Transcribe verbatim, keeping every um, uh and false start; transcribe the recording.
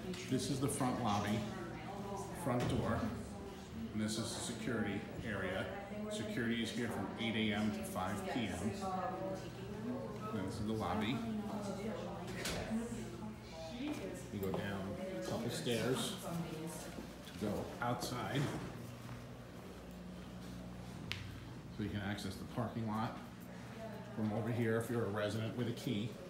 This is the front lobby, front door, and this is the security area. Security is here from eight A M to five P M And this is the lobby. You go down a couple stairs to go outside, so you can access the parking lot from over here if you're a resident with a key.